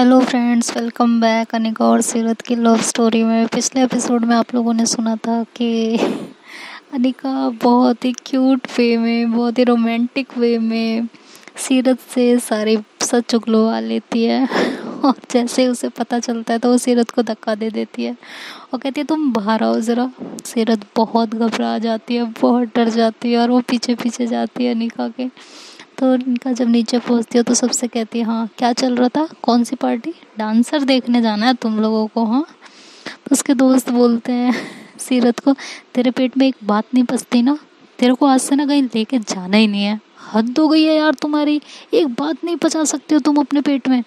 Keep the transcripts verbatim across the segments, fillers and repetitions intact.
Hello friends, welcome back Anika और सीरत की love story में। पिछले एपिसोड में आप लोगों ने सुना था कि अनिका बहुत ही क्यूट वे में, बहुत ही रोमांटिक वे में सीरत से सारी सच उगलवा लेती है और जैसे ही उसे पता चलता है तो वो सीरत को धक्का दे देती है और कहती है तुम बाहर आओ ज़रा। सीरत बहुत घबरा जाती है, बहुत डर जाती है और वो पीछे पीछे जाती है अनिका के। तो उनका जब नीचे पहुंचती है तो सबसे कहती है हाँ क्या चल रहा था, कौन सी पार्टी, डांसर देखने जाना है तुम लोगों को। हाँ, तो उसके दोस्त बोलते हैं सीरत को तेरे पेट में एक बात नहीं पचती ना, तेरे को आज से ना कहीं लेके जाना ही नहीं है। हद हो गई है यार तुम्हारी, एक बात नहीं पचा सकते हो तुम अपने पेट में।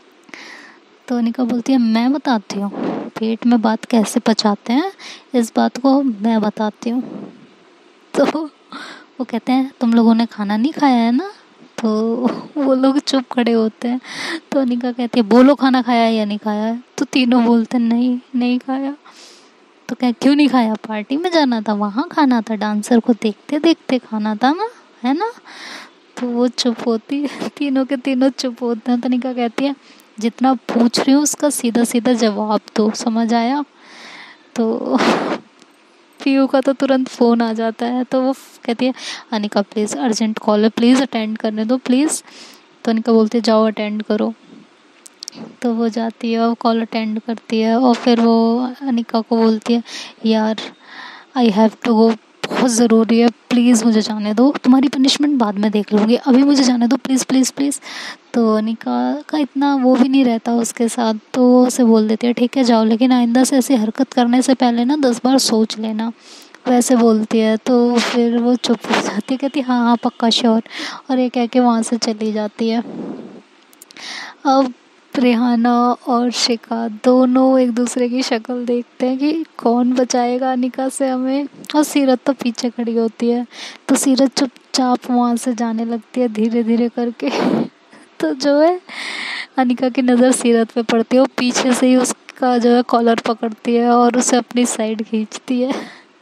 तो अनिका बोलती है मैं बताती हूँ पेट में बात कैसे पचाते हैं, इस बात को मैं बताती हूँ। तो वो कहते हैं तुम लोगों ने खाना नहीं खाया है ना, तो वो लोग चुप खड़े होते हैं। तो अनिका कहती है बोलो खाना खाया है या नहीं खाया है। तो तीनों बोलते हैं नहीं नहीं खाया। तो क्या क्यों नहीं खाया, पार्टी में जाना था, वहाँ खाना था, डांसर को देखते देखते खाना था ना, है ना। तो वो चुप होती है, तीनों के तीनों चुप होते हैं। तो अनिका कहती है जितना पूछ रही हूँ उसका सीधा सीधा जवाब दो, समझ आया। तो पीयू का तो तुरंत फ़ोन आ जाता है। तो वो कहती है अनिका प्लीज़ अर्जेंट कॉल है, प्लीज़ अटेंड करने दो प्लीज़। तो अनिका बोलती है जाओ अटेंड करो। तो वो जाती है और कॉल अटेंड करती है और फिर वो अनिका को बोलती है यार आई हैव टू गो, बहुत ज़रूरी है, प्लीज़ मुझे जाने दो, तुम्हारी पनिशमेंट बाद में देख लूँगी, अभी मुझे जाने दो प्लीज़ प्लीज़ प्लीज़। तो अनिका का इतना वो भी नहीं रहता उसके साथ, तो वो उसे बोल देती है ठीक है जाओ, लेकिन आइंदा से ऐसी हरकत करने से पहले ना दस बार सोच लेना, वैसे बोलती है। तो फिर वो चुप हो जाती है, कहती हाँ हाँ पक्का श्योर, और ये कह के वहाँ से चली जाती है। अब रेहाना और शिका दोनों एक दूसरे की शक्ल देखते हैं कि कौन बचाएगा अनिका से हमें, और सीरत तो पीछे खड़ी होती है। तो सीरत चुपचाप वहाँ से जाने लगती है धीरे धीरे करके। तो जो है अनिका की नज़र सीरत पे पड़ती है, वो पीछे से ही उसका जो है कॉलर पकड़ती है और उसे अपनी साइड खींचती है।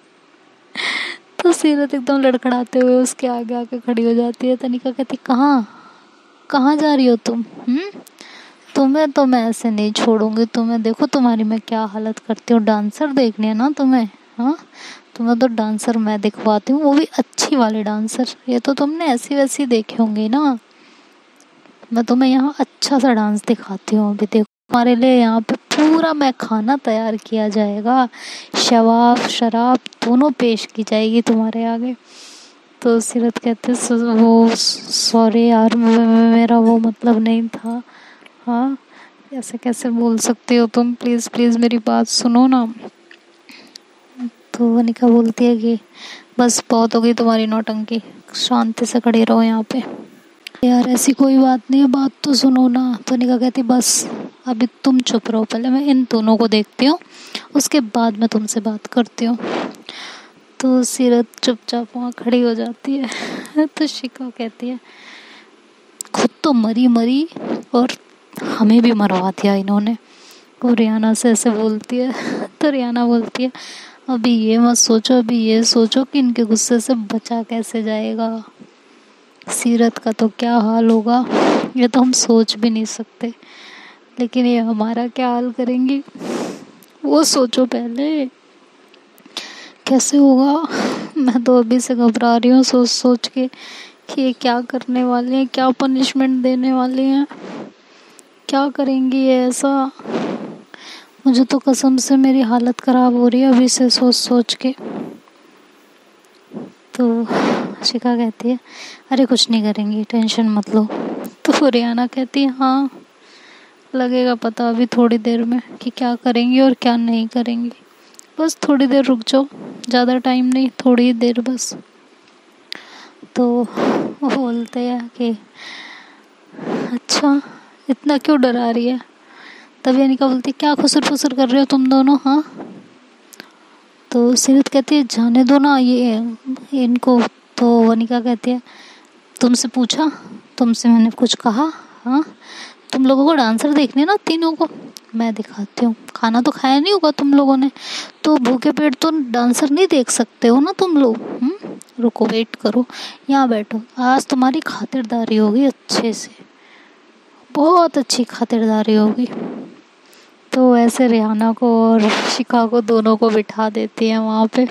तो सीरत एकदम लड़खड़ाते हुए उसके आगे आके खड़ी हो जाती है। तो अनिका कहती कहाँ कहाँ जा रही हो तुम, हम्म तुम्हें तो मैं ऐसे नहीं छोड़ूंगी, तुम्हें देखो तुम्हारी मैं क्या हालत करती हूँ, डांसर देखनी है ना तुम्हें, हाँ तुम्हें तो डांसर मैं दिखवाती हूँ, वो भी अच्छी वाले डांसर, ये तो तुमने ऐसी वैसी देखी होंगी ना, मैं तुम्हें यहाँ अच्छा सा डांस दिखाती हूँ। अभी देखो तुम्हारे लिए यहाँ पे पूरा मैं खाना तैयार किया जाएगा, शराब शराब दोनों पेश की जाएगी तुम्हारे आगे। तो सीरत कहते वो सॉरी यार मेरा वो मतलब नहीं था, हाँ ऐसे कैसे बोल सकते हो तुम, प्लीज़ प्लीज़ मेरी बात सुनो ना। तो अनिका बोलती है कि बस बहुत हो गई तुम्हारी नौटंकी, शांति से खड़े रहो यहाँ पे। यार ऐसी कोई बात नहीं है, बात तो सुनो ना। तो अनिका कहती बस अभी तुम चुप रहो, पहले मैं इन दोनों को देखती हूँ, उसके बाद मैं तुमसे बात करती हूँ। तो सीरत चुपचाप वहाँ खड़ी हो जाती है। तो शिका कहती है खुद तो मरी मरी और हमें भी मरवा दिया इन्होंने। और रियाना से ऐसे बोलती है। तो रियाना बोलती है अभी ये मत सोचो, अभी ये सोचो कि इनके गुस्से से बचा कैसे जाएगा। सीरत का तो क्या हाल होगा ये तो हम सोच भी नहीं सकते, लेकिन ये हमारा क्या हाल करेंगी वो सोचो पहले कैसे होगा। मैं तो अभी से घबरा रही हूँ सोच सोच के कि ये क्या करने वाले हैं, क्या पनिशमेंट देने वाले हैं, क्या करेंगी ये ऐसा। मुझे तो कसम से मेरी हालत ख़राब हो रही है अभी से सोच सोच के। तो शिका कहती है अरे कुछ नहीं करेंगी, टेंशन मत लो। तो रियाना कहती है हाँ लगेगा पता अभी थोड़ी देर में कि क्या करेंगी और क्या नहीं करेंगी, बस थोड़ी देर रुक जाओ, ज़्यादा टाइम नहीं, थोड़ी देर बस। तो वो बोलते हैं कि अच्छा इतना क्यों डरा रही है। तभी अनिका बोलती है क्या खुसर फुसर कर रहे हो तुम दोनों, हाँ। तो सीरत कहती है जाने दो ना ये इनको। तो अनिका कहती है तुमसे पूछा, तुमसे मैंने कुछ कहा, हाँ तुम लोगों को डांसर देखने ना तीनों को, मैं दिखाती हूँ। खाना तो खाया नहीं होगा तुम लोगों ने, तो भूखे पेट तो डांसर नहीं देख सकते हो ना तुम लोग। हम्म रुको वेट करो, यहाँ बैठो, आज तुम्हारी खातिरदारी होगी अच्छे से, बहुत अच्छी खातिरदारी होगी। तो ऐसे रिहाना को और शिखा को दोनों को बिठा देती है वहाँ पे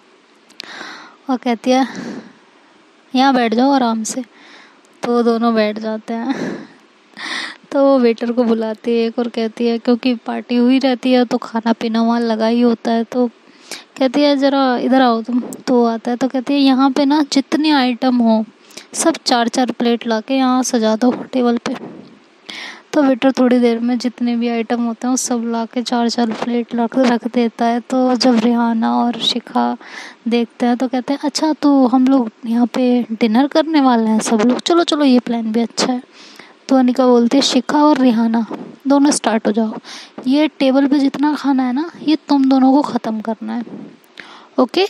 और कहती है यहाँ बैठ जाओ आराम से। तो वो दोनों बैठ जाते हैं। तो वो वेटर को बुलाती है एक और कहती है, क्योंकि पार्टी हुई रहती है तो खाना पीना वहाँ लगा ही होता है, तो कहती है ज़रा इधर आओ तुम। तो वो आता है तो कहती है यहाँ पे ना जितने आइटम हो सब चार चार प्लेट लाके यहाँ सजा दो टेबल पे। तो वेटर थोड़ी देर में जितने भी आइटम होते हैं वो सब लाके चार चार प्लेट रख रख देता है। तो जब रिहाना और शिखा देखते हैं तो कहते हैं अच्छा तो हम लोग यहाँ पे डिनर करने वाले हैं सब लोग, चलो चलो ये प्लान भी अच्छा है। तो अनिका बोलती है शिखा और रिहाना दोनों स्टार्ट हो जाओ, ये टेबल पे जितना खाना है ना ये तुम दोनों को ख़त्म करना है, ओके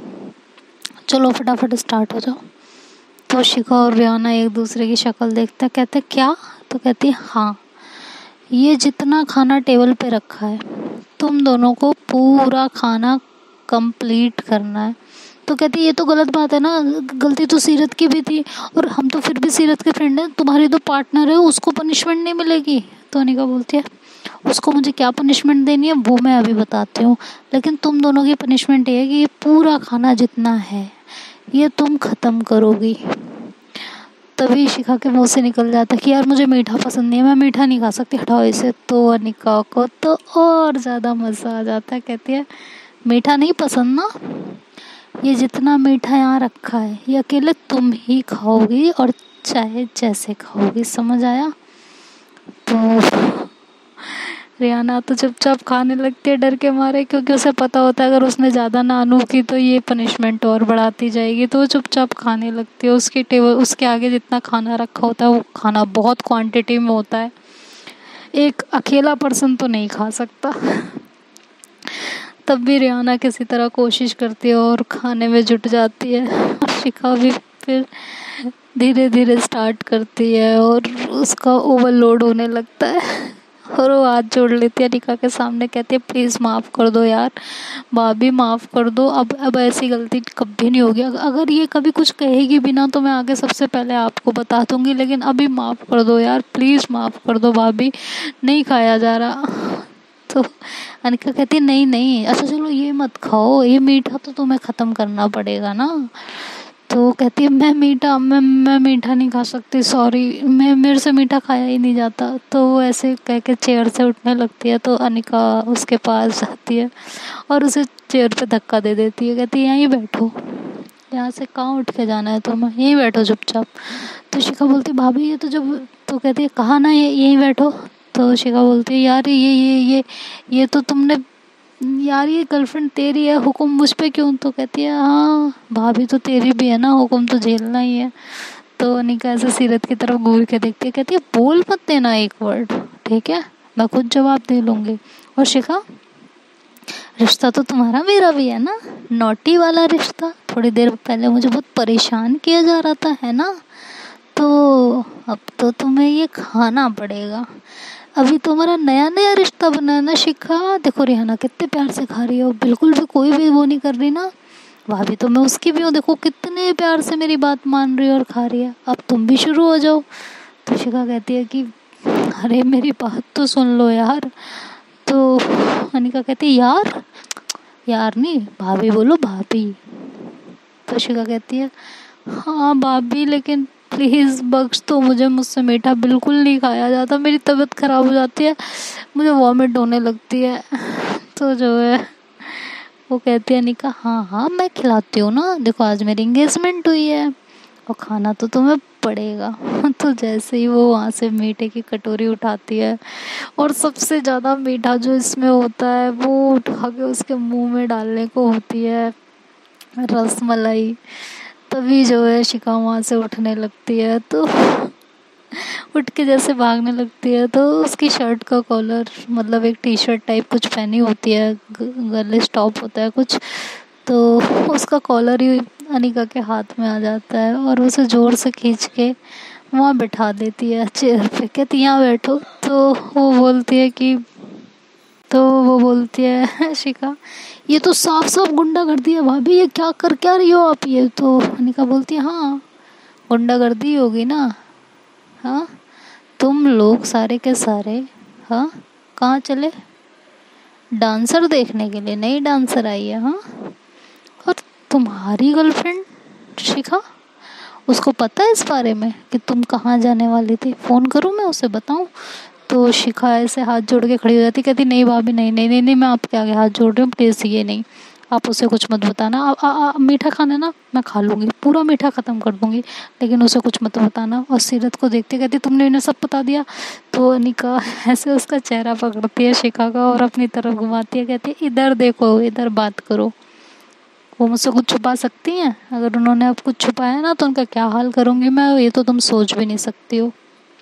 चलो फटाफट स्टार्ट हो जाओ। तो शिखा और रिहाना एक दूसरे की शक्ल देखते हैं, कहते क्या? तो कहती है हाँ ये जितना खाना टेबल पे रखा है तुम दोनों को पूरा खाना कंप्लीट करना है। तो कहती है ये तो गलत बात है ना, गलती तो सीरत की भी थी और हम तो फिर भी सीरत के फ्रेंड हैं, तुम्हारी तो पार्टनर है उसको पनिशमेंट नहीं मिलेगी। तो अनिका बोलती है उसको मुझे क्या पनिशमेंट देनी है वो मैं अभी बताती हूँ, लेकिन तुम दोनों की पनिशमेंट ये है कि ये पूरा खाना जितना है ये तुम ख़त्म करोगी। तभी शिखा के मुंह से निकल जाता है कि यार मुझे मीठा पसंद नहीं है, मैं मीठा नहीं खा सकती, हटाओ इसे। तो अनिका को तो और ज़्यादा मज़ा आ जाता है, कहती है मीठा नहीं पसंद ना, ये जितना मीठा यहाँ रखा है ये अकेले तुम ही खाओगी और चाहे जैसे खाओगी, समझ आया? तो रिहाना तो चुपचाप खाने लगती है डर के मारे, क्योंकि उसे पता होता है अगर उसने ज़्यादा नानू की तो ये पनिशमेंट और बढ़ाती जाएगी। तो वो चुपचाप खाने लगती है। उसकी टेबल उसके आगे जितना खाना रखा होता है वो खाना बहुत क्वांटिटी में होता है, एक अकेला पर्सन तो नहीं खा सकता। तब भी रिहाना किसी तरह कोशिश करती है और खाने में जुट जाती है। शिखा भी फिर धीरे धीरे स्टार्ट करती है और उसका ओवरलोड होने लगता है और वो हाथ जोड़ लेती है अनिका के सामने, कहती है प्लीज़ माफ़ कर दो यार, भाभी माफ़ कर दो, अब अब ऐसी गलती कभी नहीं होगी, अगर ये कभी कुछ कहेगी भी ना तो मैं आगे सबसे पहले आपको बता दूंगी, लेकिन अभी माफ़ कर दो यार, प्लीज़ माफ़ कर दो भाभी, नहीं खाया जा रहा। तो अनिका कहती है नहीं नहीं अच्छा चलो ये मत खाओ, ये मीठा तो तुम्हें ख़त्म करना पड़ेगा ना। तो कहती है मैं मीठा मैं मैं मीठा नहीं खा सकती, सॉरी, मैं मेरे से मीठा खाया ही नहीं जाता। तो वो ऐसे कह के चेयर से उठने लगती है। तो अनिका उसके पास जाती है और उसे चेयर पे धक्का दे देती है, कहती है यहीं बैठो, यहाँ से कहाँ उठ के जाना है तुम्हें, यहीं बैठो चुपचाप। तो शिखा बोलती भाभी ये तो जब, तो कहती है कहाँ ना ये यहीं बैठो। तो शिखा बोलती है यार ये ये ये ये तो तुमने, यार ये गर्लफ्रेंड तेरी है, हुक्म मुझ पे क्यों? तो कहती है हाँ भाभी तो तेरी भी है ना, हुक्म तो झेलना ही है। तो अनिका ऐसे सीरत की तरफ घूर के देखती है, कहती है बोल मत देना एक वर्ड, ठीक है, मैं खुद जवाब दे लूँगी। और शिखा रिश्ता तो तुम्हारा मेरा भी है ना, नोटी वाला रिश्ता, थोड़ी देर पहले मुझे बहुत परेशान किया जा रहा था है ना, तो अब तो तुम्हें ये खाना पड़ेगा, अभी तुम्हारा नया नया रिश्ता बना है ना शिखा। देखो रिहाना कितने प्यार से खा रही है, बिल्कुल भी कोई भी वो नहीं कर रही ना, भाभी तो मैं उसकी भी हूँ, देखो कितने प्यार से मेरी बात मान रही है और खा रही है, अब तुम भी शुरू हो जाओ। तो शिखा कहती है कि अरे मेरी बात तो सुन लो यार। तो अनिका कहती है यार यार नहीं भाभी बोलो भाभी। तो शिखा कहती है हाँ भाभी लेकिन प्लीज़ बख्श दो मुझे, मुझसे मीठा बिल्कुल नहीं खाया जाता, मेरी तबीयत ख़राब हो जाती है, मुझे वॉमिट होने लगती है। तो जो है वो कहती है अनिका हाँ हाँ मैं खिलाती हूँ ना, देखो आज मेरी एंगेजमेंट हुई है और खाना तो तुम्हें पड़ेगा। तो जैसे ही वो वहाँ से मीठे की कटोरी उठाती है और सबसे ज़्यादा मीठा जो इसमें होता है वो उठा के उसके मुंह में डालने को होती है रस मलाई, तभी जो है शिखा वहाँ से उठने लगती है। तो उठ के जैसे भागने लगती है तो उसकी शर्ट का कॉलर, मतलब एक टी शर्ट टाइप कुछ पहनी होती है, गले टॉप होता है कुछ, तो उसका कॉलर ही अनिका के हाथ में आ जाता है और उसे ज़ोर से खींच के वहाँ बिठा देती है चेयर पे, कहती यहाँ बैठो। तो वो बोलती है कि तो वो बोलती है शिखा ये तो साफ साफ गुंडागर्दी है भाभी, ये क्या कर क्या रही हो आप ये? तो अनिका बोलती है हाँ गुंडागर्दी होगी ना, हाँ तुम लोग सारे के सारे हाँ कहाँ चले? डांसर देखने के लिए? नई डांसर आई है हाँ? और तुम्हारी गर्लफ्रेंड शिखा, उसको पता है इस बारे में कि तुम कहाँ जाने वाली थी? फ़ोन करूँ मैं उसे, बताऊँ? तो शिखा ऐसे हाथ जोड़ के खड़ी हो जाती, कहती नहीं भाभी नहीं नहीं नहीं नहीं मैं आपके आगे हाथ जोड़ रही हूँ, प्लीज़ ये नहीं, आप उसे कुछ मत बताना। आ, आ, आ, मीठा खाना ना मैं खा लूँगी, पूरा मीठा ख़त्म कर दूँगी, लेकिन उसे कुछ मत बताना। और सीरत को देखते कहती तुमने इन्हें सब बता दिया? तो अनिका ऐसे उसका चेहरा पकड़ती है शिखा का और अपनी तरफ घुमाती है, कहती है इधर देखो, इधर बात करो। वो मुझसे कुछ छुपा सकती हैं? अगर उन्होंने अब कुछ छुपाया ना तो उनका क्या हाल करूँगी मैं, ये तो तुम सोच भी नहीं सकती हो।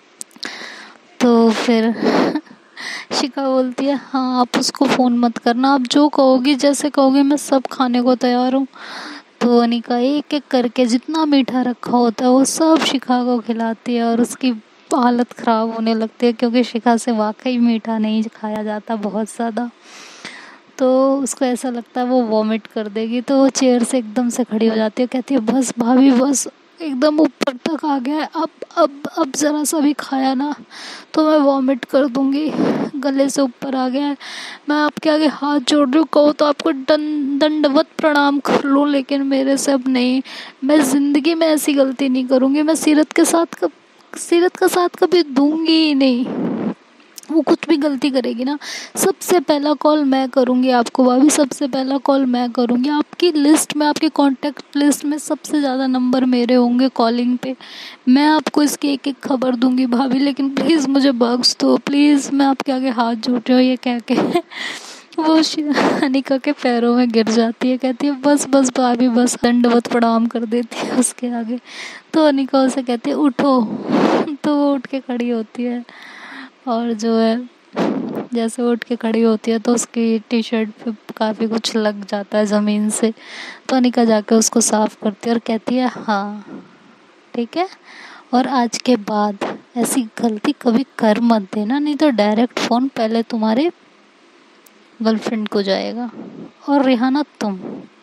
तो फिर शिखा बोलती है हाँ आप उसको फ़ोन मत करना, आप जो कहोगी जैसे कहोगे मैं सब खाने को तैयार हूँ। तो अनिका एक एक करके जितना मीठा रखा होता है वो सब शिखा को खिलाती है और उसकी हालत ख़राब होने लगती है, क्योंकि शिखा से वाकई मीठा नहीं खाया जाता बहुत ज़्यादा। तो उसको ऐसा लगता है वो वॉमिट कर देगी, तो वो चेयर से एकदम से खड़ी हो जाती है, कहती है बस भाभी बस, एकदम ऊपर तक आ गया है, अब अब अब ज़रा सा भी खाया ना तो मैं वॉमिट कर दूंगी, गले से ऊपर आ गया है। मैं आपके आगे हाथ जोड़ रही हूँ, कहो तो आपको दंड दंडवत प्रणाम कर लूँ, लेकिन मेरे से अब नहीं, मैं ज़िंदगी में ऐसी गलती नहीं करूँगी, मैं सीरत के साथ कब सीरत का साथ कभी दूंगी ही नहीं। वो कुछ भी गलती करेगी ना सबसे पहला कॉल मैं करूँगी आपको भाभी, सबसे पहला कॉल मैं करूँगी। आपकी लिस्ट में, आपकी कांटेक्ट लिस्ट में सबसे ज़्यादा नंबर मेरे होंगे कॉलिंग पे, मैं आपको इसकी एक एक खबर दूंगी भाभी, लेकिन प्लीज़ मुझे बख्श दो, प्लीज़ मैं आपके आगे हाथ जोड़ रही हूँ। ये कह के वो अनिका के पैरों में गिर जाती है, कहती है बस बस भाभी बस, दंडवत प्रणाम कर देती है उसके आगे। तो अनिका उसे कहती है उठो, तो वो उठ के खड़ी होती है और जो है जैसे उठ के खड़ी होती है तो उसकी टी शर्ट पे काफ़ी कुछ लग जाता है ज़मीन से। तो अनिका जाके उसको साफ़ करती है और कहती है हाँ ठीक है, और आज के बाद ऐसी गलती कभी कर मत देना, नहीं तो डायरेक्ट फ़ोन पहले तुम्हारे गर्लफ्रेंड को जाएगा। और रिहाना तुम,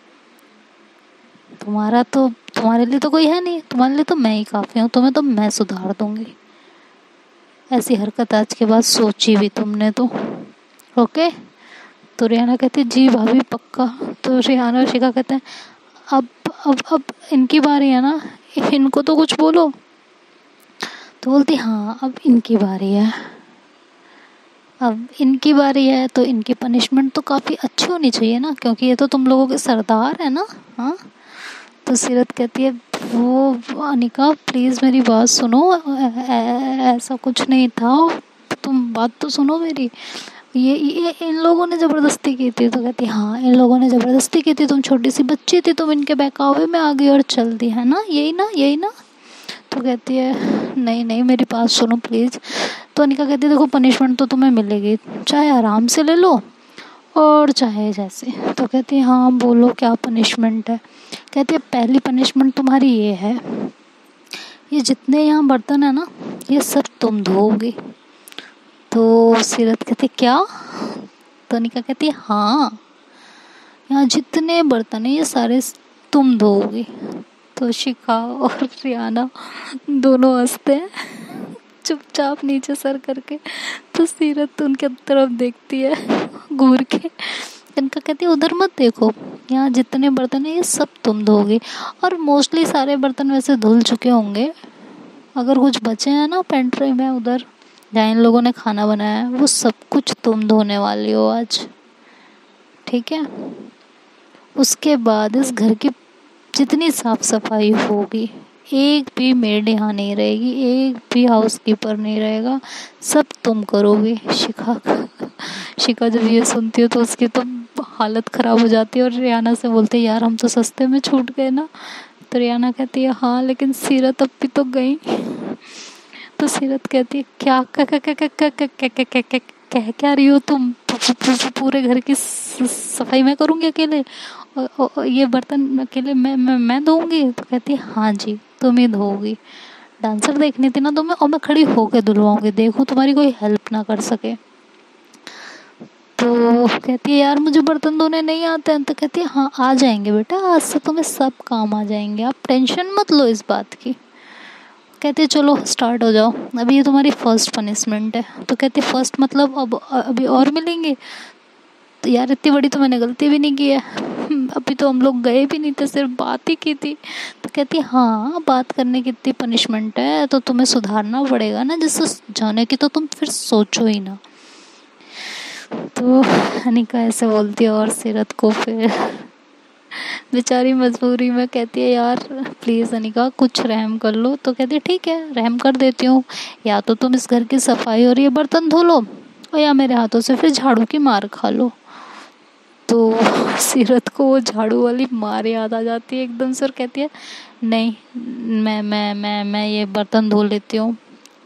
तुम्हारा तो तुम्हारे लिए तो कोई है नहीं, तुम्हारे लिए तो मैं ही काफ़ी हूँ, तुम्हें तो मैं सुधार दूँगी। ऐसी हरकत आज के बाद सोची भी तुमने तो ओके? तो रिहाना कहती है जी भाभी पक्का। तो रिहाना और शिखा कहते हैं अब अब अब इनकी बारी है ना, इनको तो कुछ बोलो। तो बोलती हाँ अब इनकी बारी है, अब इनकी बारी है तो इनकी पनिशमेंट तो काफ़ी अच्छी होनी चाहिए ना, क्योंकि ये तो तुम लोगों के सरदार है ना। हाँ तो सीरत कहती है वो अनिका प्लीज़ मेरी बात सुनो, ऐसा कुछ नहीं था, तुम बात तो सुनो मेरी, ये ये इन लोगों ने ज़बरदस्ती की थी। तो कहती हाँ इन लोगों ने ज़बरदस्ती की थी, तुम छोटी सी बच्ची थी, तुम इनके बहकावे में आ गई और चल दी है ना, यही ना यही ना। तो कहती है नहीं नहीं मेरी बात सुनो प्लीज़। तो अनिका कहती है देखो पनिशमेंट तो तुम्हें मिलेगी, चाहे आराम से ले लो और चाहे जैसे। तो कहती है हाँ बोलो क्या पनिशमेंट है? कहती है पहली पनिशमेंट तुम्हारी ये है, ये जितने यहाँ बर्तन है ना ये सब तुम धोओगी। तो सीरत कहती क्या? तो अनिका कहती है हाँ यहाँ जितने बर्तन है ये सारे तुम धोओगी। तो शिखा और रिहाना दोनों हंसते हैं चुपचाप नीचे सर करके। तो सीरत उनके तरफ देखती है घूर के, इनका कहती है उधर मत देखो, यहाँ जितने बर्तन है ये सब तुम धोगे। और मोस्टली सारे बर्तन वैसे धुल चुके होंगे, अगर कुछ बचे हैं ना पेंट्री में उधर जहाँ इन लोगों ने खाना बनाया है वो सब कुछ तुम धोने वाली हो आज, ठीक है? उसके बाद इस घर की जितनी साफ सफाई होगी, एक भी मेड यहाँ नहीं रहेगी, एक भी हाउसकीपर नहीं रहेगा, सब तुम करोगे। शिखा शिखा जब ये सुनती हो तो उसकी तो हालत ख़राब हो जाती है और रिहाना से बोलते हैं यार हम तो सस्ते में छूट गए ना। तो रिहाना कहती है हाँ लेकिन सीरत अब भी तो गई। तो सीरत कहती है क्या क्या क्या क्या क्या क्या क्या क्या क्या क्या कह क्या रही हो तुम, पूरे घर की सफाई मैं करूँगी अकेले, और ये बर्तन अकेले मैं मैं मैं धोऊंगी? तो कहती है हाँ जी तुम ही धोगी, डांसर देखनी थी ना तुम्हें, और मैं खड़ी होके धुलवाऊंगी, देखो तुम्हारी कोई हेल्प ना कर सके। तो कहती है यार मुझे बर्तन धोने नहीं आते हैं। तो कहती है हाँ आ जाएंगे बेटा, आज से तुम्हें सब काम आ जाएंगे, आप टेंशन मत लो इस बात की। कहती है चलो स्टार्ट हो जाओ, अभी ये तुम्हारी फर्स्ट पनिशमेंट है। तो कहती है फर्स्ट मतलब अब अभी और मिलेंगे? तो यार इतनी बड़ी तो मैंने गलती भी नहीं की है, अभी तो हम लोग गए भी नहीं थे, सिर्फ बात ही की थी। तो कहती है हाँ, बात करने की इतनी पनिशमेंट है तो तुम्हें सुधारना पड़ेगा ना, जिससे जाने की तो तुम फिर सोचो ही ना। तो अनिका ऐसे बोलती है और सीरत को फिर बेचारी मजबूरी में कहती है यार प्लीज़ अनिका कुछ रहम कर लो। तो कहती है ठीक है रहम कर देती हूँ, या तो तुम इस घर की सफाई और ये बर्तन धो लो, और या मेरे हाथों से फिर झाड़ू की मार खा लो। तो सीरत को वो झाड़ू वाली मार याद आ जाती है एकदम से, और कहती है नहीं मैं मैं मैं मैं ये बर्तन धो लेती हूँ,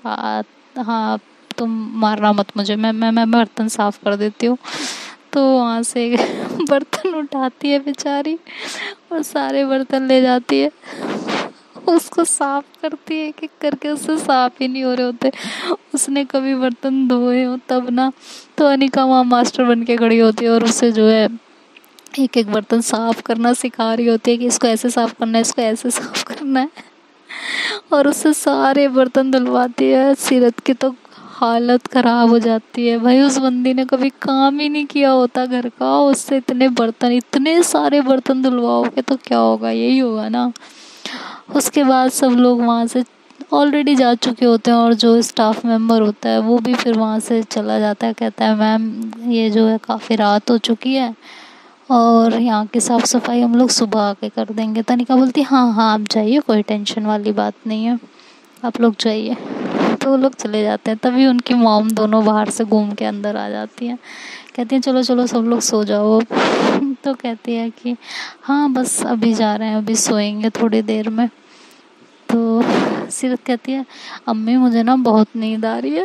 हाँ तुम मारना मत मुझे, मैं मैं मैं बर्तन साफ़ कर देती हूँ। तो वहाँ से बर्तन उठाती है बेचारी और सारे बर्तन ले जाती है, उसको साफ करती है, एक एक करके उससे साफ ही नहीं हो रहे होते, उसने कभी बर्तन धोए हो तब ना। तो अनिका वहाँ मास्टर बन के खड़ी होती है और उससे जो है एक एक बर्तन साफ करना सिखा रही होती है कि इसको ऐसे साफ करना है, इसको ऐसे साफ करना है, और उससे सारे बर्तन धुलवाती है। सीरत की तो हालत ख़राब हो जाती है, भाई उस बंदी ने कभी काम ही नहीं किया होता घर का, उससे इतने बर्तन इतने सारे बर्तन धुलवाओगे तो क्या होगा, यही होगा ना। उसके बाद सब लोग वहाँ से ऑलरेडी जा चुके होते हैं और जो स्टाफ मेंबर होता है वो भी फिर वहाँ से चला जाता है, कहता है मैम ये जो है काफ़ी रात हो चुकी है और यहाँ की साफ़ सफाई हम लोग सुबह आके कर देंगे। तनिका बोलती हाँ हाँ आप जाइए, कोई टेंशन वाली बात नहीं है, आप लोग जाइए। तो वो लोग चले जाते हैं। तभी उनकी मॉम दोनों बाहर से घूम के अंदर आ जाती हैं, कहती हैं चलो चलो सब लोग सो जाओ। तो कहती है कि हाँ बस अभी जा रहे हैं, अभी सोएंगे थोड़ी देर में। तो सीरत कहती है अम्मी मुझे ना बहुत नींद आ रही है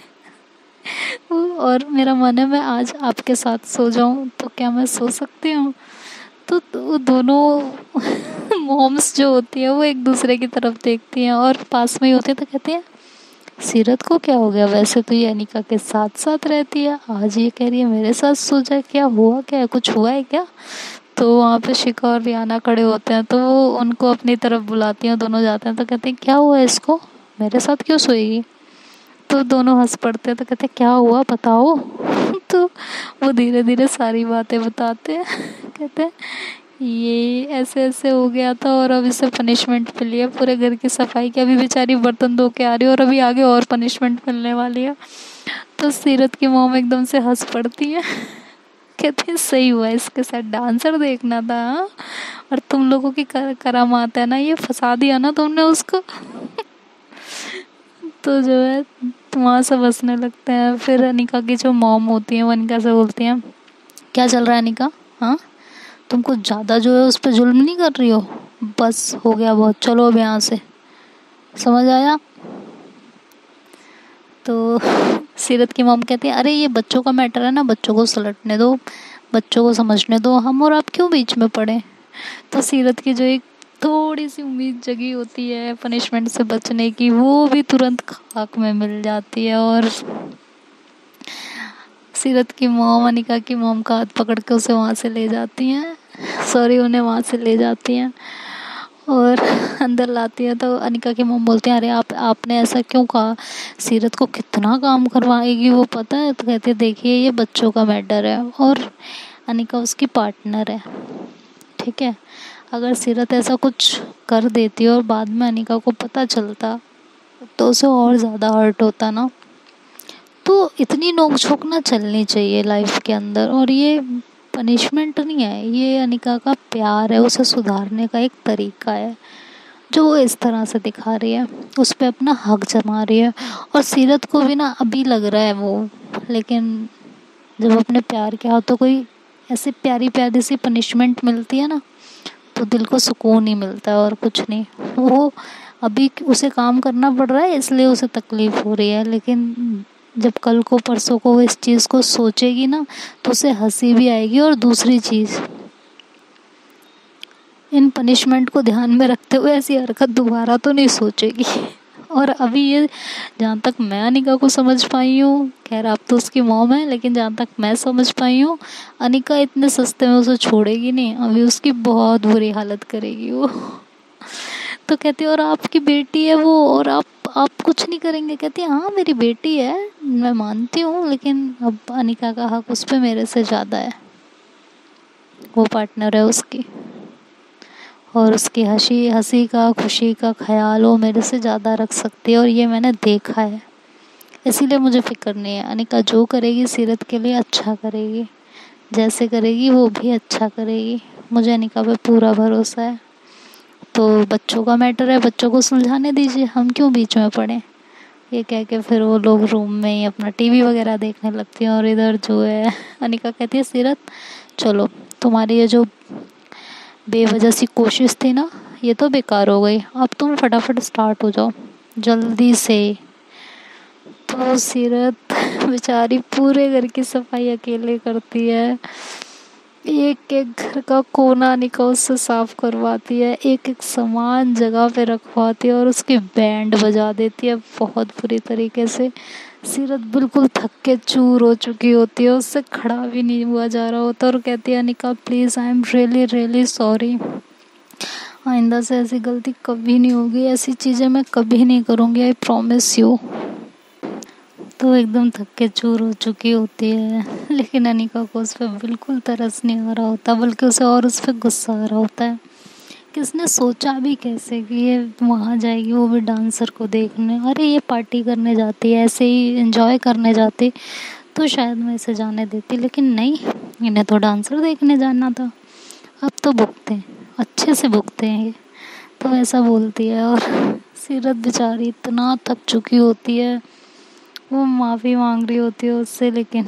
और मेरा मन है मैं आज आपके साथ सो जाऊं, तो क्या मैं सो सकती हूँ? तो, तो दोनों मॉम्स जो होती हैं वो एक दूसरे की तरफ देखती हैं और पास में ही होती है। तो कहती हैं सीरत को क्या हो गया, वैसे तो ये अनिका के साथ साथ रहती है, आज ये कह रही है मेरे साथ सो जाए, क्या हुआ, क्या है, कुछ हुआ है क्या? तो वहाँ पे शिखा और रियाना खड़े होते हैं, तो वो उनको अपनी तरफ बुलाती हैं, दोनों जाते हैं। तो कहते हैं क्या हुआ है इसको, मेरे साथ क्यों सोएगी? तो दोनों हंस पड़ते हैं। तो कहते हैं क्या हुआ बताओ। तो वो धीरे धीरे सारी बातें बताते हैं, कहते हैं ये ऐसे ऐसे हो गया था और अब इसे पनिशमेंट मिली है पूरे घर की सफाई की, अभी बेचारी बर्तन धो के आ रही है और अभी आगे और पनिशमेंट मिलने वाली है। तो सीरत की मॉम एकदम से हंस पड़ती है, कहते हैं सही हुआ इसके साथ डांसर देखना था, हाँ? और तुम लोगों की कर, करामात है ना, ये फंसा दिया ना तुमने उसको। तो जो है वहाँ सब हंसने लगते हैं। फिर अनिका की जो मॉम होती है वो अनिका से बोलती हैं क्या चल रहा है अनिका, हाँ तुम कुछ ज़्यादा जो है उस पर जुल्म नहीं कर रही हो, बस हो गया बहुत, चलो अब यहाँ से, समझ आया? तो सीरत की मॉम कहती है अरे ये बच्चों का मैटर है ना, बच्चों को सुलटने दो, बच्चों को समझने दो, हम और आप क्यों बीच में पड़े। तो सीरत की जो एक थोड़ी सी उम्मीद जगी होती है पनिशमेंट से बचने की, वो भी तुरंत खाक में मिल जाती है और सीरत की मॉम अनिका की मॉम का हाथ पकड़ के उसे वहाँ से ले जाती हैं, सॉरी उन्हें वहाँ से ले जाती हैं और अंदर लाती है। तो अनिका की मॉम बोलती हैं अरे आप आपने ऐसा क्यों कहा, सीरत को कितना काम करवाएगी वो पता है? तो कहती है देखिए ये बच्चों का मैटर है और अनिका उसकी पार्टनर है, ठीक है, अगर सीरत ऐसा कुछ कर देती और बाद में अनिका को पता चलता तो उसे और ज़्यादा हर्ट होता ना। तो इतनी नोक झोंक ना चलनी चाहिए लाइफ के अंदर, और ये पनिशमेंट नहीं है, ये अनिका का प्यार है, उसे सुधारने का एक तरीका है जो वो इस तरह से दिखा रही है, उस पर अपना हक जमा रही है। और सीरत को भी ना अभी लग रहा है वो, लेकिन जब अपने प्यार के हाथों कोई ऐसी प्यारी प्यारी सी पनिशमेंट मिलती है ना तो दिल को सुकून ही मिलता है और कुछ नहीं। वो अभी उसे काम करना पड़ रहा है इसलिए उसे तकलीफ़ हो रही है, लेकिन जब कल को परसों को वो इस चीज़ को सोचेगी ना तो उसे हंसी भी आएगी। और दूसरी चीज़, इन पनिशमेंट को ध्यान में रखते हुए ऐसी हरकत दोबारा तो नहीं सोचेगी। और अभी ये जहाँ तक मैं अनिका को समझ पाई हूँ, खैर आप तो उसकी मॉम है, लेकिन जहाँ तक मैं समझ पाई हूँ अनिका इतने सस्ते में उसे छोड़ेगी नहीं, अभी उसकी बहुत बुरी हालत करेगी वो। तो कहती है और आपकी बेटी है वो, और आप आप कुछ नहीं करेंगे? कहती है हाँ मेरी बेटी है, मैं मानती हूँ, लेकिन अब अनिका का हक उस पर मेरे से ज़्यादा है, वो पार्टनर है उसकी, और उसकी हंसी हंसी का खुशी का ख्याल वो मेरे से ज़्यादा रख सकती है, और ये मैंने देखा है। इसीलिए मुझे फ़िक्र नहीं है, अनिका जो करेगी सीरत के लिए अच्छा करेगी, जैसे करेगी वो भी अच्छा करेगी, मुझे अनिका पे पूरा भरोसा है। तो बच्चों का मैटर है, बच्चों को सुलझाने दीजिए, हम क्यों बीच में पड़े। ये कह के फिर वो लोग रूम में ही अपना टीवी वगैरह देखने लगती हैं, और इधर जो है अनिका कहती है सीरत चलो तुम्हारी ये जो बेवजह सी कोशिश थी ना ये तो बेकार हो गई, अब तुम फटाफट स्टार्ट हो जाओ जल्दी से। तो सीरत बेचारी पूरे घर की सफाई अकेले करती है, एक एक घर का कोना अनिका उससे साफ करवाती है, एक एक सामान जगह पे रखवाती है, और उसकी बैंड बजा देती है बहुत बुरी तरीके से। सीरत बिल्कुल थक के चूर हो चुकी होती है, उससे खड़ा भी नहीं हुआ जा रहा होता, और कहती है Anika please I am really really sorry, आइंदा से ऐसी गलती कभी नहीं होगी, ऐसी चीज़ें मैं कभी नहीं करूँगी, आई प्रॉमिस यू। तो एकदम थक के चूर हो चुकी होती है, लेकिन अनिका को उस पर बिल्कुल तरस नहीं आ रहा होता, बल्कि उसे और उस पर गुस्सा आ रहा होता है। किसने सोचा भी कैसे कि ये वहाँ जाएगी, वो भी डांसर को देखने, अरे ये पार्टी करने जाती है, ऐसे ही एंजॉय करने जाती तो शायद मैं इसे जाने देती, लेकिन नहीं, इन्हें तो डांसर देखने जाना था, अब तो भुगते हैं, अच्छे से भुगते हैं ये। तो ऐसा बोलती है, और सीरत बेचारी इतना थक चुकी होती है, वो माफ़ी मांग रही होती है उससे, लेकिन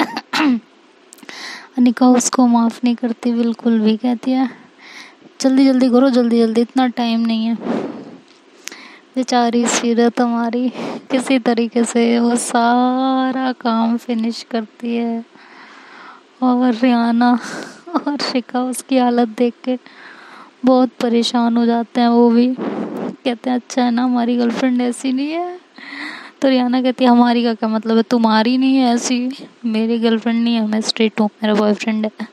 अनिका उसको माफ़ नहीं करती बिल्कुल भी, कहती है जल्दी जल्दी करो, जल्दी जल्दी, इतना टाइम नहीं है। बेचारी सीरत हमारी किसी तरीके से वो सारा काम फिनिश करती है, और रियाना और शिखा उसकी हालत देख के बहुत परेशान हो जाते हैं, वो भी कहते हैं अच्छा है ना हमारी गर्लफ्रेंड ऐसी नहीं है। तो रियाना कहती है हमारी का क्या मतलब है, तुम्हारी नहीं है ऐसी, मेरी गर्लफ्रेंड नहीं है, मैं स्ट्रेट हूँ, मेरा बॉयफ्रेंड है।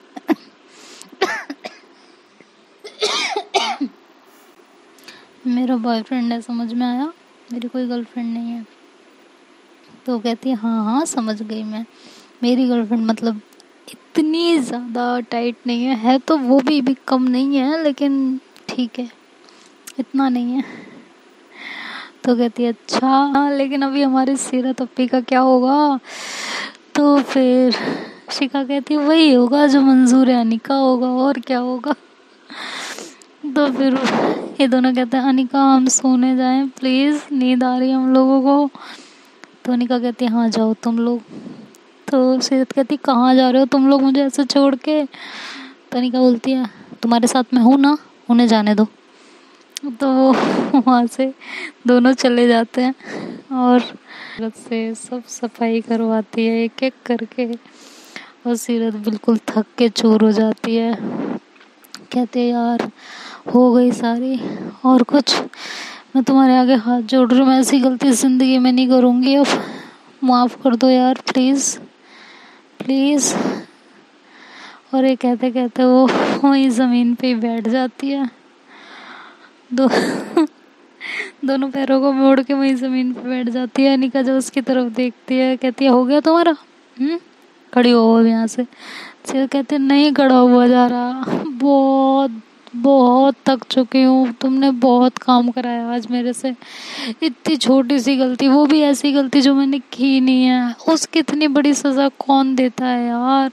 मेरा बॉयफ्रेंड है, समझ में आया, मेरी कोई गर्लफ्रेंड नहीं है। तो कहती है हाँ हाँ समझ गई मैं, मेरी गर्लफ्रेंड मतलब इतनी ज़्यादा टाइट नहीं है, है तो वो भी, भी कम नहीं है, लेकिन ठीक है इतना नहीं है। तो कहती है अच्छा हाँ, लेकिन अभी हमारी सीरत अप्पी का क्या होगा। तो फिर शिखा कहती है वही होगा जो मंजूर है अनिका होगा, और क्या होगा। तो फिर ये दोनों कहते हैं अनिका हम सोने जाएं प्लीज़, नींद आ रही है हम लोगों को। तो अनिका कहती है हाँ जाओ तुम लोग। तो सीरत कहती कहाँ जा रहे हो तुम लोग मुझे ऐसे छोड़ के। तो अनिका बोलती है तुम्हारे साथ मैं हूँ ना, उन्हें जाने दो। तो वहाँ से दोनों चले जाते हैं, और सीरत से सब सफाई करवाती है एक एक करके, और सीरत बिल्कुल थक के चूर हो जाती है। कहते यार हो गई सारी, और कुछ मैं तुम्हारे आगे हाथ जोड़ रही हूँ, मैं ऐसी गलती ज़िंदगी में नहीं करूँगी, अब माफ़ कर दो यार प्लीज़ प्लीज़। और ये कहते कहते वो वहीं ज़मीन पे ही बैठ जाती है, दो दोनों पैरों को मोड़ के वहीं ज़मीन पे बैठ जाती है। अनिका जब उसकी तरफ देखती है कहती है हो गया तुम्हारा, हम्म खड़ी हो यहाँ से। सिर कहते नहीं खड़ा हुआ जा रहा, बहुत बहुत थक चुकी हूँ, तुमने बहुत काम कराया आज मेरे से, इतनी छोटी सी गलती, वो भी ऐसी गलती जो मैंने की नहीं है, उसकी इतनी बड़ी सज़ा कौन देता है यार।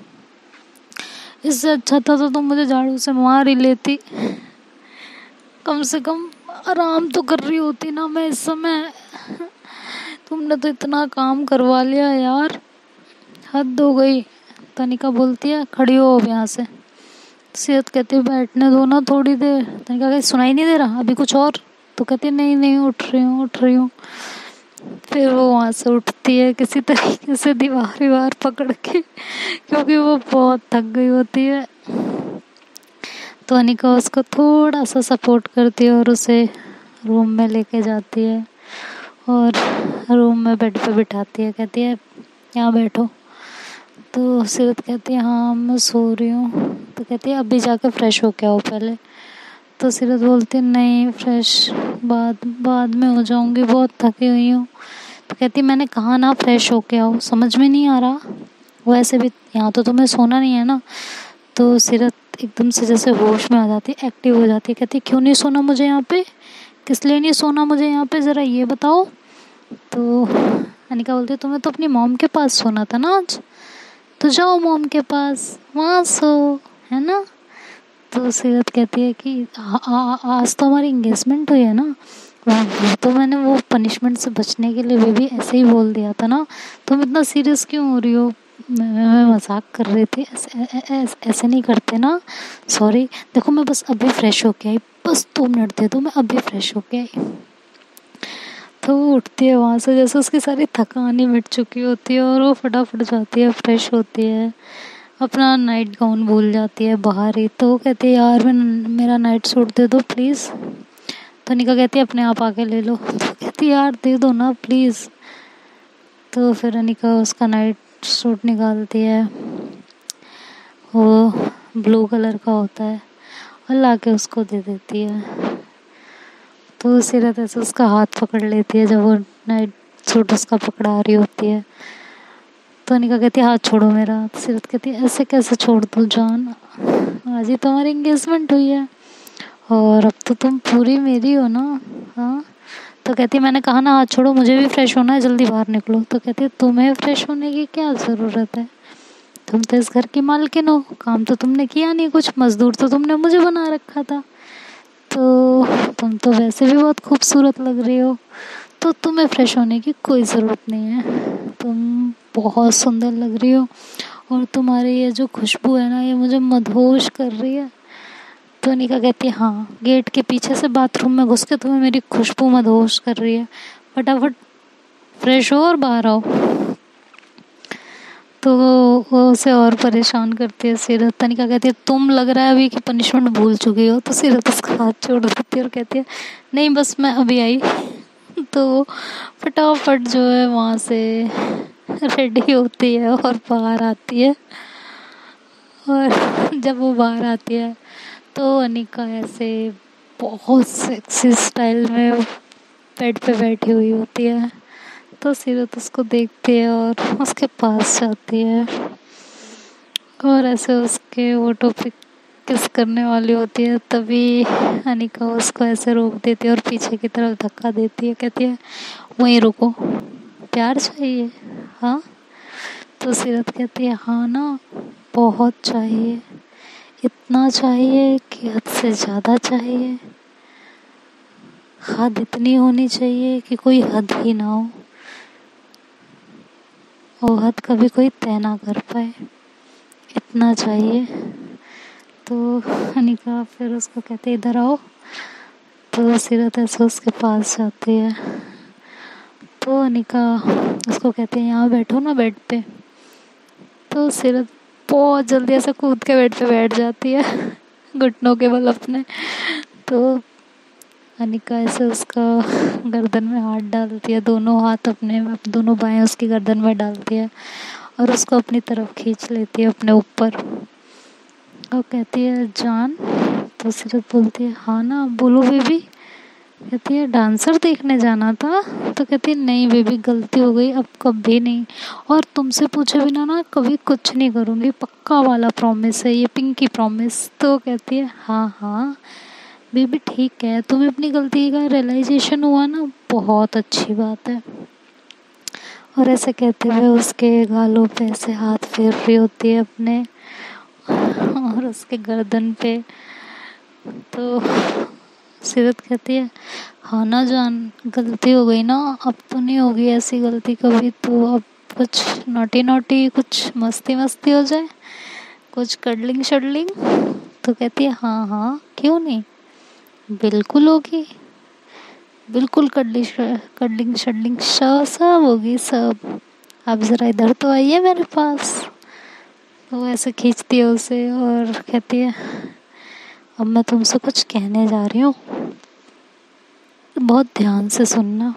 इससे अच्छा था तो तुम मुझे झाड़ू से मार ही लेती, कम से कम आराम तो कर रही होती ना मैं इस समय। तुमने तो इतना काम करवा लिया यार, हद हो गई। तनिका बोलती है खड़ी हो अब यहाँ से। सीरत कहती है बैठने दो ना थोड़ी देर। तनिका कहती सुनाई नहीं दे रहा अभी कुछ और। तो कहती है नहीं नहीं उठ रही हूँ उठ रही हूँ। फिर वो वहाँ से उठती है किसी तरीके से दीवार दीवार पकड़ के, क्योंकि वो बहुत थक गई होती है। तो अनिका उसको थोड़ा सा सपोर्ट करती है और उसे रूम में लेके जाती है, और रूम में बेड पे बिठाती है, कहती है यहाँ बैठो। तो सीरत कहती है हाँ मैं सो रही हूँ। तो कहती है अभी जाके फ्रेश हो के आओ पहले। तो सीरत बोलती है नहीं फ्रेश बाद बाद में हो जाऊंगी, बहुत थकी हुई हूँ। तो कहती मैंने कहा ना फ्रेश होके आओ, समझ में नहीं आ रहा? वैसे भी यहाँ तो तुम्हें सोना नहीं है ना। तो सीरत एकदम से जैसे होश में आ जाती है, एक्टिव हो जाती है, कहती क्यों नहीं सोना मुझे यहाँ पे, किस लिए नहीं सोना मुझे यहाँ पे, ज़रा ये बताओ। तो अनिका बोलती है तुम्हें तो अपनी मॉम के पास सोना था ना आज, तो जाओ मॉम के पास, वहाँ सो, है ना। तो सीरत कहती है कि आ, आ, आज तो हमारी इंगेजमेंट हुई है ना, वहाँ तो मैंने वो पनिशमेंट से बचने के लिए वे भी ऐसे ही बोल दिया था ना, तुम इतना सीरियस क्यों हो रही हो? मैं, मैं मजाक कर रही थी, ऐसे ऐसे, ऐसे नहीं करते ना, सॉरी। देखो मैं बस अभी फ्रेश होके आई, बस दो मिनट दे दो, मैं अभी फ्रेश होके आई। तो वो उठती है वहाँ से, जैसे उसकी सारी थकान ही मिट चुकी होती है, और वो फटाफट जाती है, फ्रेश होती है, अपना नाइट गाउन भूल जाती है बाहर ही। तो वो कहती है यार मैं मेरा नाइट सूट दे दो प्लीज़। तो निका कहती है अपने आप आके ले लो। तो कहती है यार दे दो ना प्लीज़। तो फिर अनिका उसका नाइट सूट निकालती है, वो ब्लू कलर का होता है, और ला के उसको दे देती है। तो सीरत ऐसे उसका हाथ पकड़ लेती है जब वो नाइट सूट उसका पकड़ा रही होती है। तो अनिका कहती है हाथ छोड़ो मेरा। तो सीरत कहती है ऐसे कैसे छोड़ दूँ जान, आज ही तुम्हारी एंगेजमेंट हुई है और अब तो तुम पूरी मेरी हो ना। हाँ। तो कहती है मैंने कहा ना हाथ छोड़ो, मुझे भी फ्रेश होना है, जल्दी बाहर निकलो। तो कहती है तुम्हें फ्रेश होने की क्या ज़रूरत है, तुम तो इस घर की मालकिन हो, काम तो तुमने किया नहीं कुछ, मजदूर तो तुमने मुझे बना रखा था। तो तुम तो वैसे भी बहुत खूबसूरत लग रही हो, तो तुम्हें फ्रेश होने की कोई ज़रूरत नहीं है, तुम बहुत सुंदर लग रही हो, और तुम्हारी ये जो खुशबू है ना ये मुझे मदहोश कर रही है। तो निका कहती है हाँ, गेट के पीछे से बाथरूम में घुस के तुम्हें मेरी खुशबू मदहोश कर रही है, फटाफट फ्रेश हो और बाहर आओ। तो वो उसे और परेशान करती है सीरत। तनिका कहती है तुम लग रहा है अभी कि पनिशमेंट भूल चुकी हो। तो सीरत उसका हाथ छोड़ देती है और कहती है नहीं बस मैं अभी आई। तो फटाफट जो है वहाँ से रेडी होती है और बाहर आती है। और जब वो बाहर आती है तो अनिका ऐसे बहुत सेक्सी स्टाइल में बेड पे बैठी हुई होती है। तो सीरत उसको देखती है और उसके पास जाती है, और ऐसे उसके ओठों पे किस करने वाली होती है, तभी अनिका उसको ऐसे रोक देती है और पीछे की तरफ धक्का देती है, कहती है वहीं रुको, प्यार चाहिए? हाँ। तो सीरत कहती है हाँ ना, बहुत चाहिए, इतना चाहिए कि हद से ज़्यादा चाहिए, हद इतनी होनी चाहिए कि कोई हद ही ना हो, और हद कभी कोई तय ना कर पाए, इतना चाहिए। तो अनिका फिर उसको कहते इधर आओ। तो सीरत ऐसे उसके पास जाती है। तो अनिका उसको कहते हैं यहाँ बैठो ना बेड पे। तो सीरत बहुत जल्दी ऐसे कूद के बेड पे बैठ जाती है घुटनों के बल अपने। तो अनिका ऐसे उसका गर्दन में हाथ डालती है, दोनों हाथ अपने दोनों बाएं उसकी गर्दन में डालती है और उसको अपनी तरफ खींच लेती है अपने ऊपर, और कहती है जान। तो सीरत बोलती है हाँ ना, बोलो बेबी। कहती है डांसर देखने जाना था। तो कहती है नहीं बेबी, गलती हो गई, अब कभी नहीं, और तुमसे पूछे बिना ना कभी कुछ नहीं करूँगी, पक्का वाला प्रॉमिस है ये, पिंकी प्रॉमिस। तो कहती है हाँ हाँ बेबी ठीक है, तुम्हें अपनी गलती का रियलाइजेशन हुआ ना, बहुत अच्छी बात है। और ऐसे कहते हुए उसके गालों पे ऐसे हाथ फेर रही होती है अपने, और उसके गर्दन पे। तो सीरत कहती है हाँ ना जान, गलती हो गई ना, अब तो नहीं होगी ऐसी गलती कभी, तो अब कुछ नोटी नोटी, कुछ मस्ती मस्ती हो जाए, कुछ कडलिंग शडलिंग। तो कहती है हाँ हाँ क्यों नहीं, बिल्कुल होगी, बिल्कुल कडलिंग कडलिंग शडलिंग सब होगी सब, आप ज़रा इधर तो आइए मेरे पास। तो ऐसे खींचती है उसे और कहती है अब मैं तुमसे कुछ कहने जा रही हूँ, बहुत ध्यान से सुनना।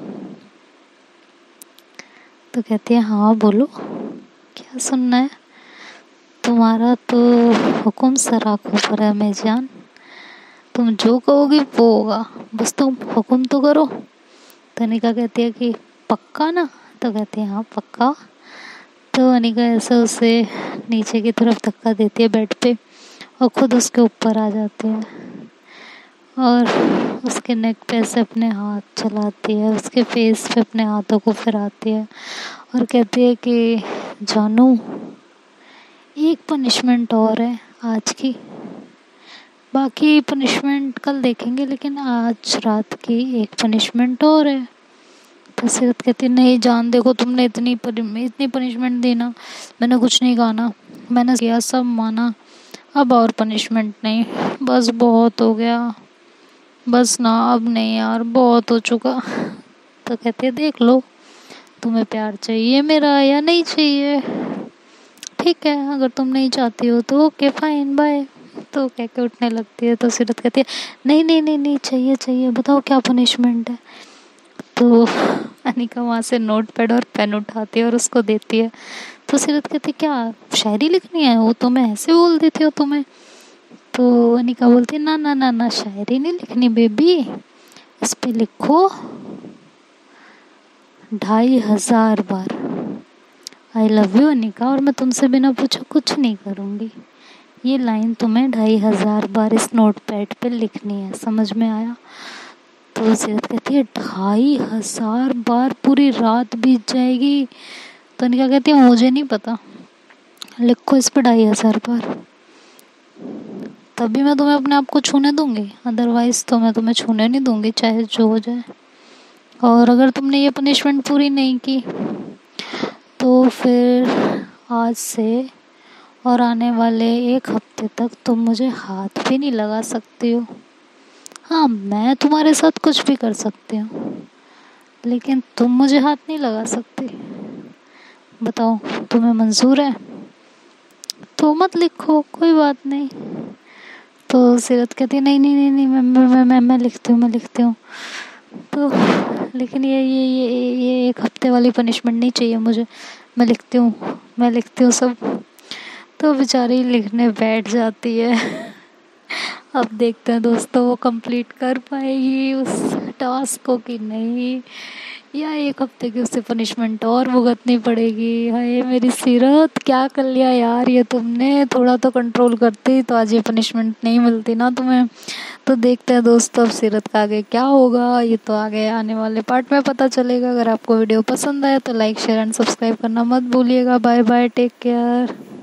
तो कहती है हाँ बोलो, क्या सुनना है? तुम्हारा तो हुक्म सर आँखों पर है मैं जान। तुम जो कहोगी वो होगा, बस तुम हुक्म तो करो। तो अनिका कहती है कि पक्का ना? तो कहती है हाँ पक्का। तो अनिका ऐसे उसे नीचे की तरफ धक्का देती है बेड पे और खुद उसके ऊपर आ जाती है और उसके नेक पे ऐसे अपने हाथ चलाती है, उसके फेस पे अपने हाथों को फिराती है और कहती है कि जानू एक पनिशमेंट और है आज की, बाकी पनिशमेंट कल देखेंगे, लेकिन आज रात की एक पनिशमेंट और है। तो सीरत कहती नहीं जान, देखो तुमने इतनी पर, इतनी पनिशमेंट दी ना, मैंने कुछ नहीं कहा ना, मैंने किया सब माना, अब और पनिशमेंट नहीं, बस बहुत हो गया, बस ना अब नहीं यार, बहुत हो चुका। तो कहती है देख लो, तुम्हें प्यार चाहिए मेरा या नहीं चाहिए, ठीक है अगर तुम नहीं चाहती हो तो ओके फाइन बाय। तो कह के उठने लगती है। तो सीरत कहती है नहीं नहीं नहीं नहीं चाहिए चाहिए, बताओ क्या पनिशमेंट है। तो अनिका वहाँ से नोट पैड और पेन उठाती है और उसको देती है। तो सीरत कहती है क्या शायरी लिखनी है? वो तो मैं ऐसे बोल देती हूँ तुम्हें। तो अनिका बोलती है ना ना ना ना शायरी नहीं लिखनी बेबी, इस पे लिखो ढाई हजार बार आई लव यू अनिका, और मैं तुमसे बिना पूछे कुछ नहीं करूँगी। ये लाइन तुम्हें ढाई हजार बार इस नोट पैड पे लिखनी है, समझ में आया? तो सीरत कहती है ढाई हजार बार, पूरी रात बीत जाएगी। तो अनिका कहती है मुझे नहीं पता, लिखो इस पे ढाई हजार बार, तभी मैं तुम्हें अपने आप को छूने दूंगी, अदरवाइज तो मैं तुम्हें छूने नहीं दूंगी चाहे जो हो जाए। और अगर तुमने ये पनिशमेंट पूरी नहीं की तो फिर आज से और आने वाले एक हफ्ते तक तुम मुझे हाथ भी नहीं लगा सकती हो। हाँ मैं तुम्हारे साथ कुछ भी कर सकती हूँ, लेकिन तुम मुझे हाथ नहीं लगा सकती। बताओ तुम्हें मंजूर है? तो मत लिखो, कोई बात नहीं। तो सीरत कहती है नहीं नहीं नहीं नहीं मैं मैं मैं मैं, मैं लिखती हूँ मैं लिखती हूँ। तो लेकिन ये ये ये ये एक हफ्ते वाली पनिशमेंट नहीं चाहिए मुझे, मैं लिखती हूँ मैं लिखती हूँ सब। तो बेचारी लिखने बैठ जाती है। अब देखते हैं दोस्तों वो कंप्लीट कर पाएगी उस टास्क को कि नहीं, या एक हफ्ते की उसे पनिशमेंट और भुगतनी पड़ेगी। हाय मेरी सीरत क्या कर लिया यार ये तुमने, थोड़ा तो कंट्रोल करती तो आज ये पनिशमेंट नहीं मिलती ना तुम्हें। तो देखते हैं दोस्तों अब सीरत का आगे क्या होगा, ये तो आगे आने वाले पार्ट में पता चलेगा। अगर आपको वीडियो पसंद आया तो लाइक शेयर एंड सब्सक्राइब करना मत भूलिएगा। Bye bye, take care.